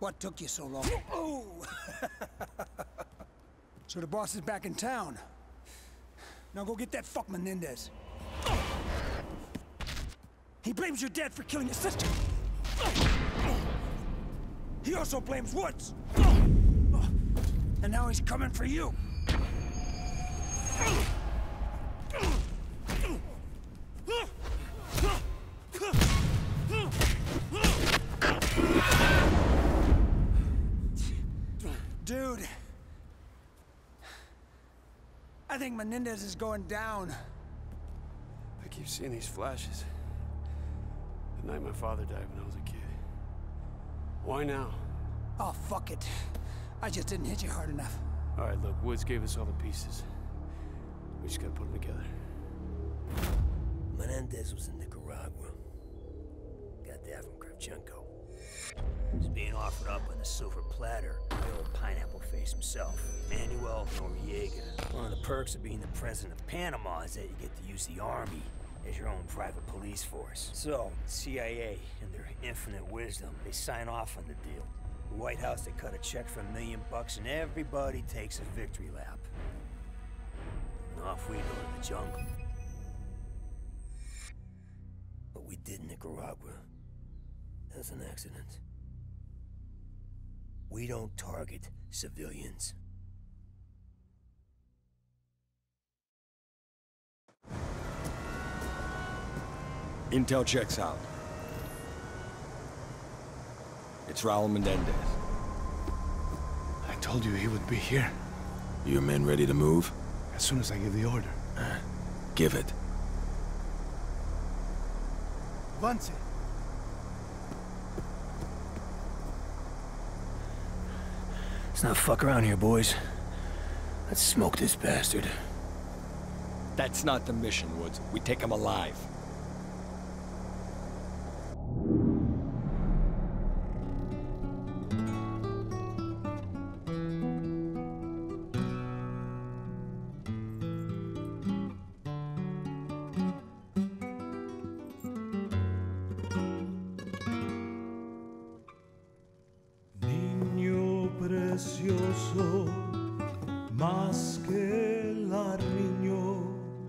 What took you so long? Oh! So the boss is back in town. Now go get that fuck Menendez. He blames your dad for killing his sister. He also blames Woods. And now he's coming for you. Dude, I think Menendez is going down. I keep seeing these flashes. The night my father died when I was a kid. Why now? Oh, fuck it. I just didn't hit you hard enough. All right, look, Woods gave us all the pieces. We just gotta put them together. Menendez was in Nicaragua. Got that from Kravchenko. He's being offered up on a silver platter by old pineapple face himself, Manuel Noriega. One of the perks of being the president of Panama is that you get to use the army as your own private police force. So, CIA, in their infinite wisdom, they sign off on the deal. The White House, they cut a check for $1 million and everybody takes a victory lap. And off we go to the jungle. What we did in Nicaragua, that's an accident. We don't target civilians. Intel checks out. It's Raul Menendez. I told you he would be here. Your men ready to move? As soon as I give the order. Give it. Avance. Let's not fuck around here, boys. Let's smoke this bastard. That's not the mission, Woods. We take him alive. Precioso, más que el niño,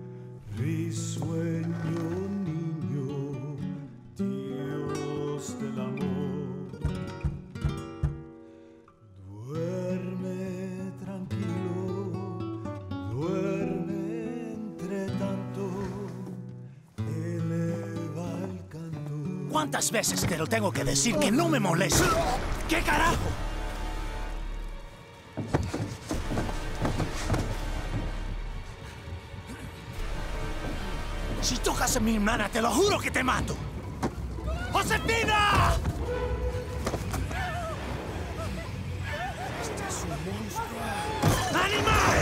risueño niño, Dios del amor. Duerme tranquilo, duerme entre tanto, eleva el canto. ¿Cuántas veces te lo tengo que decir que no me moleste? ¿Qué carajo? Si tocas a mi hermana, te lo juro que te mato. ¡Josefina! Este es un monstruo. ¡Animal!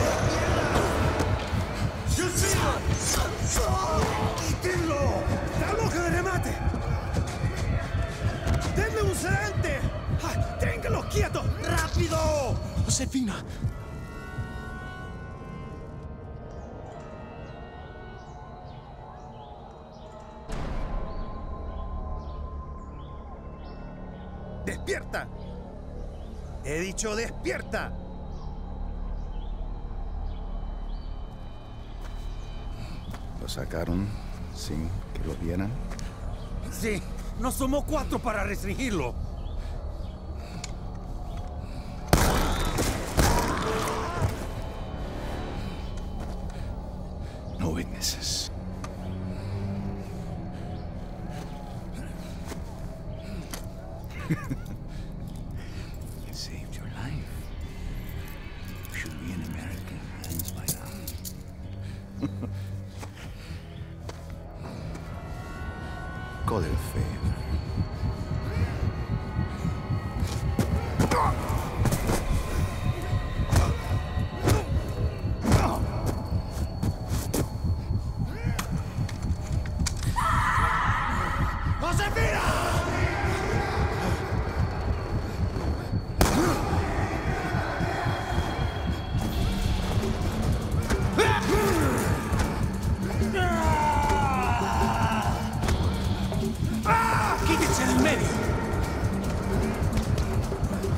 ¡Quítenlo! ¡Dalo que le remate! ¡Denle un sedante! ¡Téngalo quieto! ¡Rápido! ¡Josefina! ¡Despierta! He dicho despierta. ¿Lo sacaron sin que lo vieran? Sí, nos tomó 4 para restringirlo. No witnesses. You saved your life. You should be in American hands by now. Call it a favor. ¡Quítense del medio!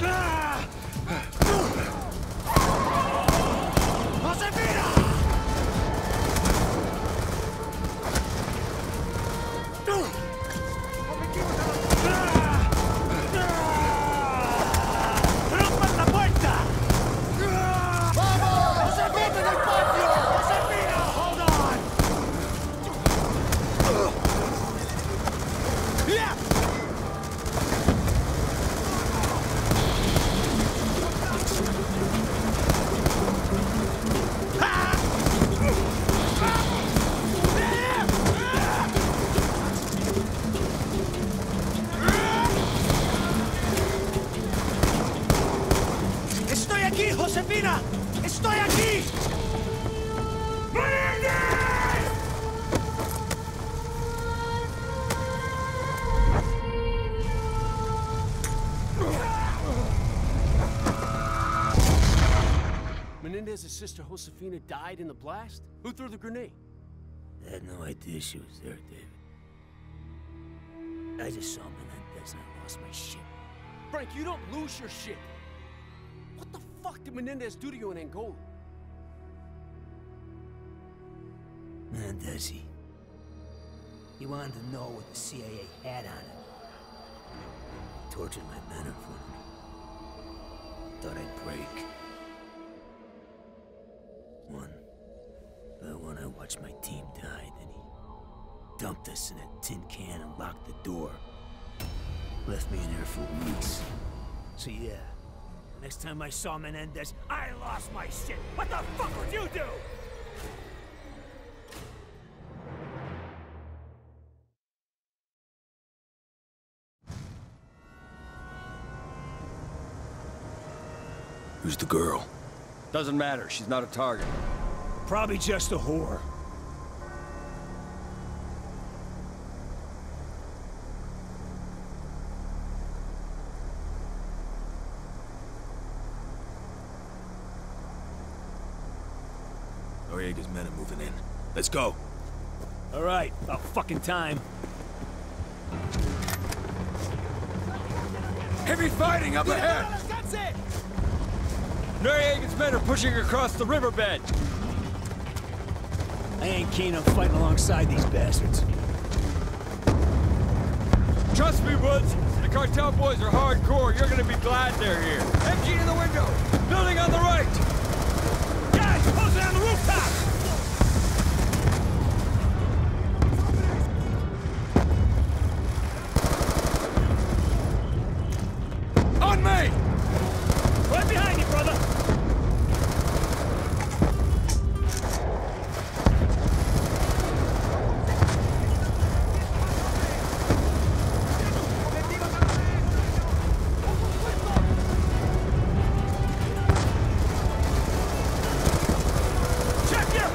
¡Estoy aquí, Josefina! ¡Estoy aquí! Menendez's sister Josefina died in the blast? Who threw the grenade? I had no idea she was there, David. I just saw Menendez and I lost my shit. Frank, you don't lose your shit. What the fuck did Menendez do to you in Angola? Menendez, he wanted to know what the CIA had on him. He tortured my men in front of me. Thought I'd break. When I watched my team die, then he dumped us in a tin can and locked the door. Left me in there for weeks. So yeah, next time I saw Menendez, I lost my shit. What the fuck would you do? Who's the girl? Doesn't matter. She's not a target. Probably just a whore. Noriega's men are moving in. Let's go. All right, about fucking time. Heavy fighting up ahead! Noriega's men are pushing across the riverbed. I ain't keen on fighting alongside these bastards. Trust me, Woods. The cartel boys are hardcore. You're gonna be glad they're here. MG in the window. Building on the right. Guys, closing on the rooftop! On me! Right behind you, brother! Check your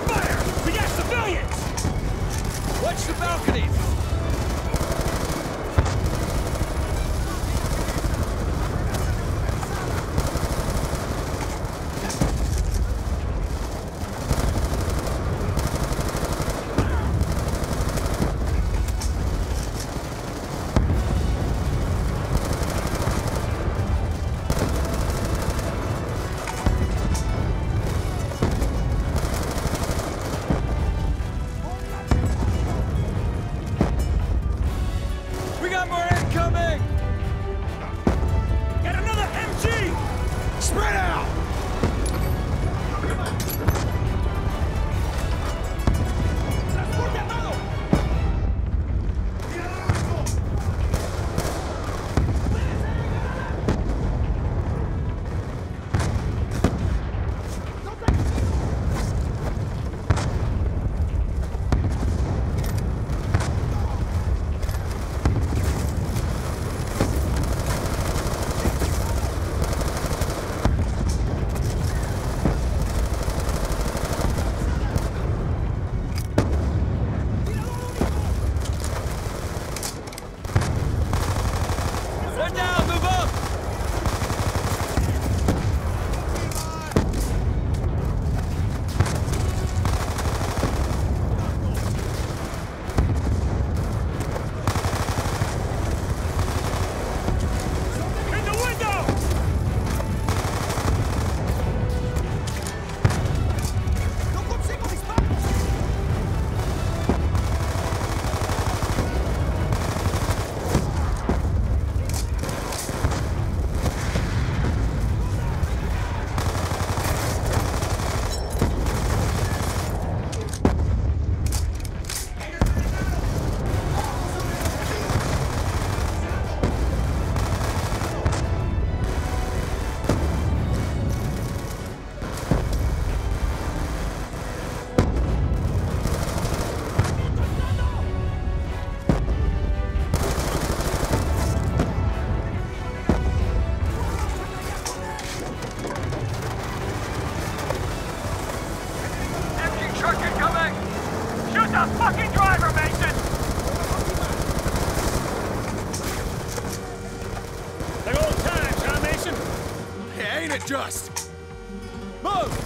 it just! Move!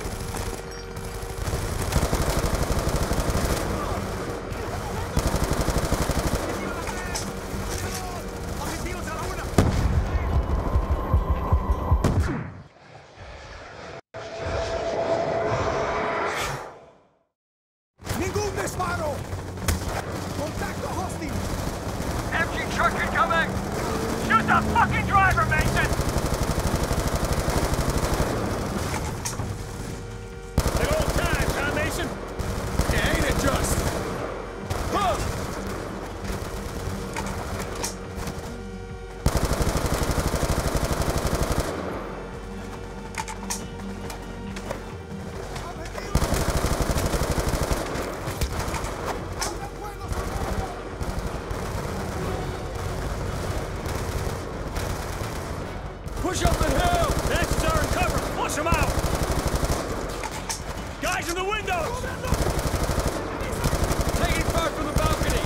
Ningún disparo! Contacto hostil! MG truck incoming! Shoot the fucking driver, Mason! Like old times, huh, Mason? Yeah, ain't it just? Move! Push up the hill! Nazis are in cover! Flush them out! Guys in the windows! Taking fire from the balcony!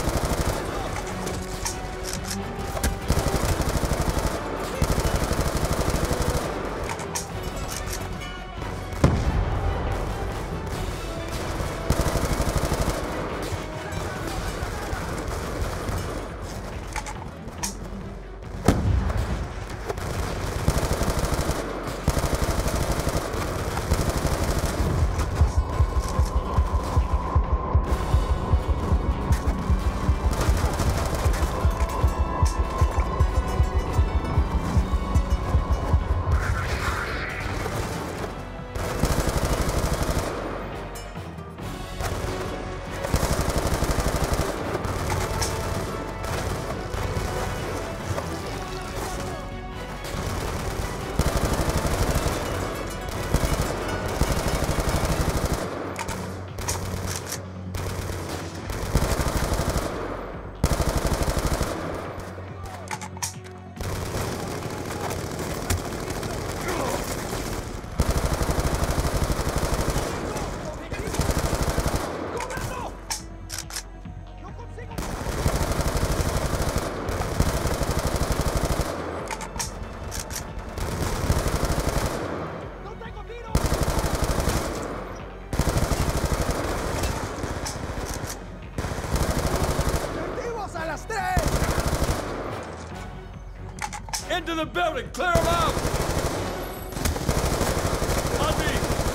Into the building! Clear them out! On me!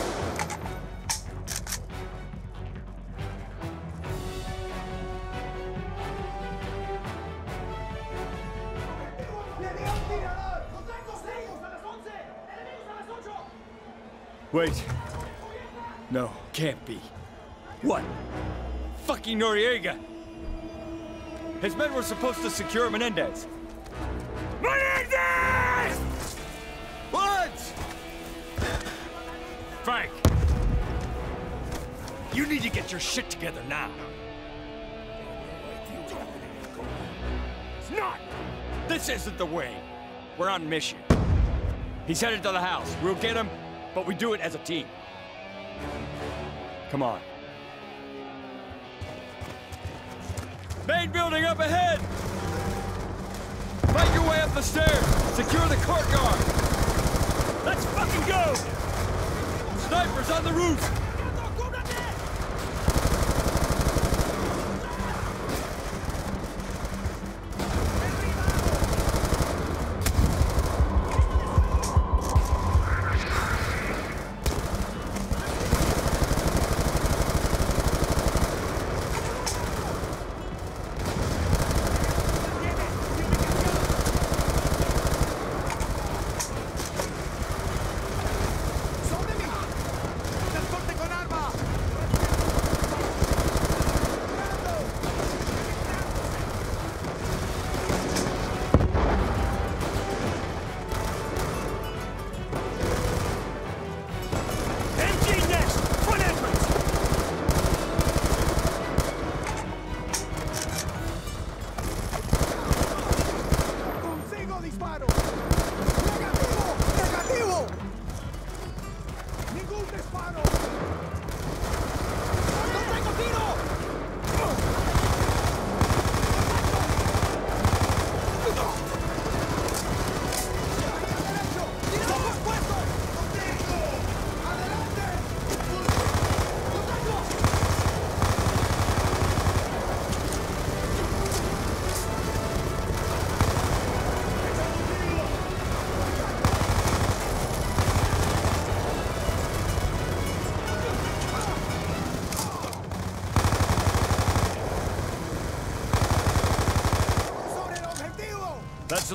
Wait. No, can't be. What? Fucking Noriega! His men were supposed to secure Menendez. Menendez! What? Frank! You need to get your shit together now. It's not! This isn't the way. We're on mission. He's headed to the house. We'll get him, but we do it as a team. Come on. Main building up ahead! Fight your way up the stairs! Secure the courtyard! Let's fucking go! Snipers on the roof!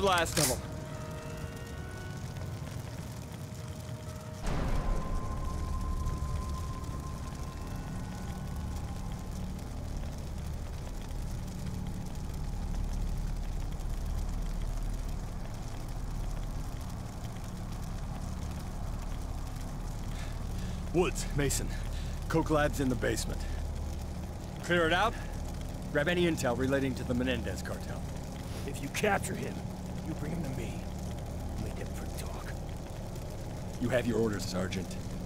the last of them. Woods, Mason. Coke Lab's in the basement. Clear it out. Grab any intel relating to the Menendez cartel. If you capture him, you bring him to me. Make that prick talk. You have your orders, Sergeant.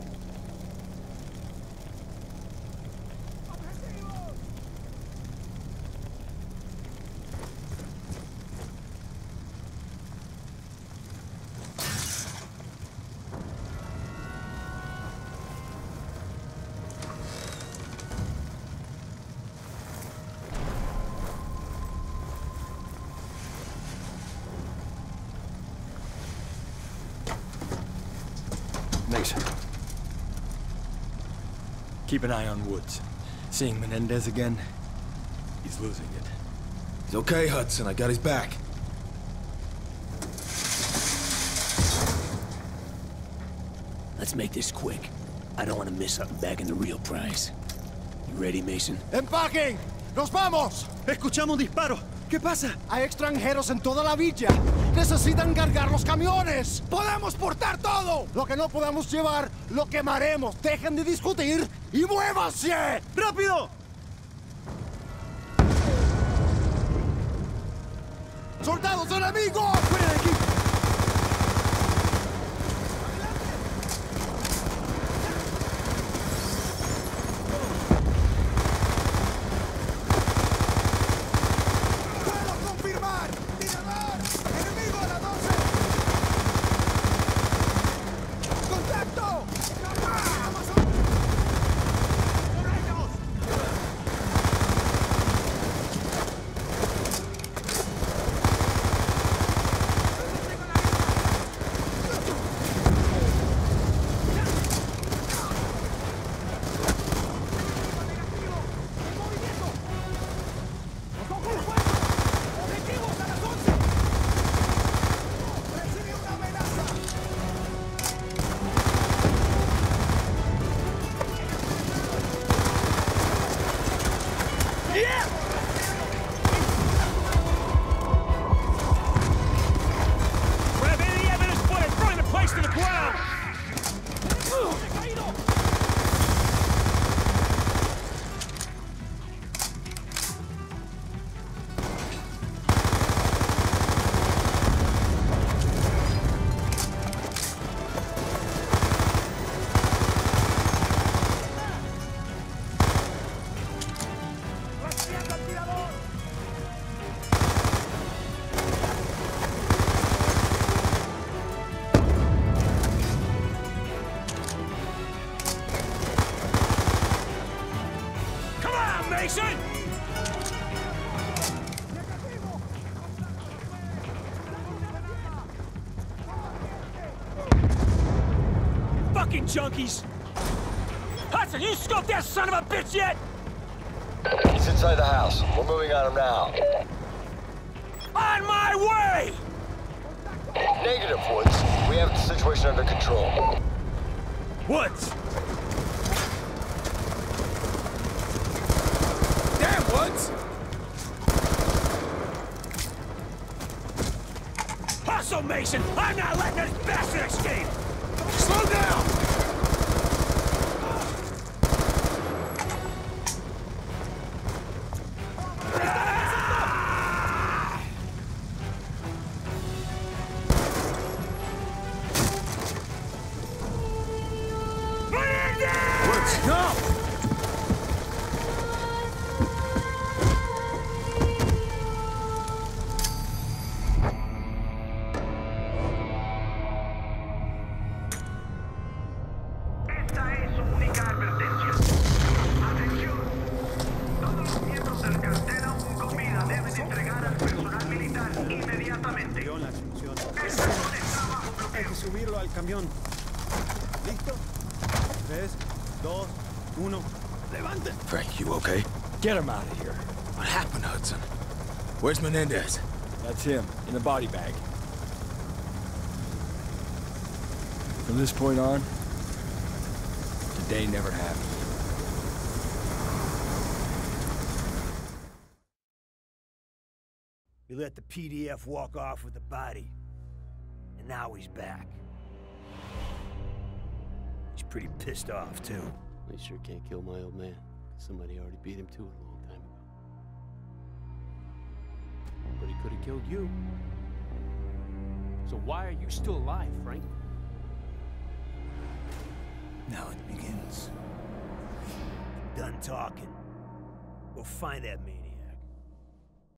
Mason. Keep an eye on Woods. Seeing Menendez again, he's losing it. He's okay, Hudson. I got his back. Let's make this quick. I don't want to miss something back in the real prize. You ready, Mason? ¡Empaquen! ¡Nos vamos! Escuchamos disparos. ¿Qué pasa? Hay extranjeros en toda la villa. Necesitan cargar los camiones. ¡Podemos portar todo! Lo que no podamos llevar, lo quemaremos. Dejen de discutir y muévanse. ¡Rápido! ¡Soldados enemigos! ¡Fuera de aquí! Mason! Fucking junkies! Hudson, you scoped that son of a bitch yet? He's inside the house. We're moving on him now. On my way! Negative, Woods. We have the situation under control. Woods! Damn, Woods! Hustle, Mason! I'm not letting this bastard escape! Slow down! Subirlo al camión. ¿Listo? 3, 2, 1. ¡Levante! Frank, you okay? Get him out of here. What happened, Hudson? Where's Menendez? That's him, in the body bag. From this point on, today never happened. We let the PDF walk off with the body. And now he's back. He's pretty pissed off, too. I sure can't kill my old man. Somebody already beat him to it a long time ago. But he could have killed you. So why are you still alive, Frank? Now it begins. Done talking. Go find that maniac.